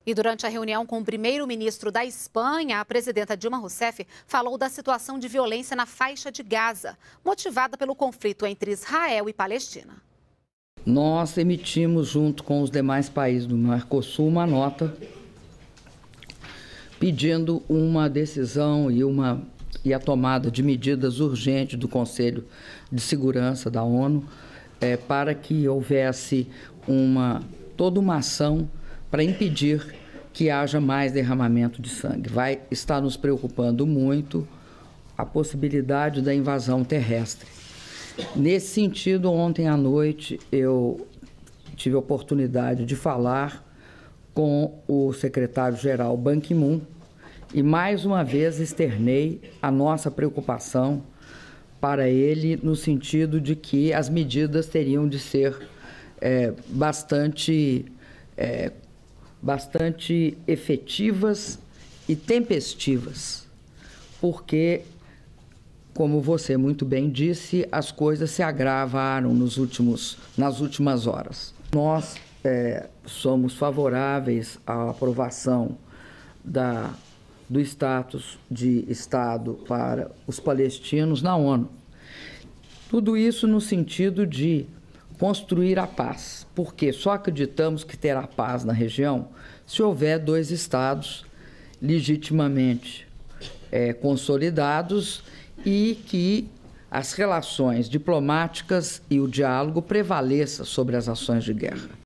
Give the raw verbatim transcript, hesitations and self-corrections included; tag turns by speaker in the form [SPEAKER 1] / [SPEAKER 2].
[SPEAKER 1] E durante a reunião com o primeiro-ministro da Espanha, a presidenta Dilma Rousseff falou da situação de violência na faixa de Gaza, motivada pelo conflito entre Israel e Palestina.
[SPEAKER 2] Nós emitimos, junto com os demais países do Mercosul, uma nota pedindo uma decisão e, uma, e a tomada de medidas urgentes do Conselho de Segurança da ONU é, para que houvesse uma, toda uma ação para impedir que haja mais derramamento de sangue. Vai estar nos preocupando muito a possibilidade da invasão terrestre. Nesse sentido, ontem à noite eu tive a oportunidade de falar com o secretário-geral Ban Ki-moon e mais uma vez externei a nossa preocupação para ele no sentido de que as medidas teriam de ser é, bastante, é, bastante efetivas e tempestivas, porque, como você muito bem disse, as coisas se agravaram nos últimos, nas últimas horas. Nós é, somos favoráveis à aprovação da, do status de Estado para os palestinos na ONU. Tudo isso no sentido de construir a paz, porque só acreditamos que terá paz na região se houver dois Estados legitimamente é, consolidados e que as relações diplomáticas e o diálogo prevaleçam sobre as ações de guerra.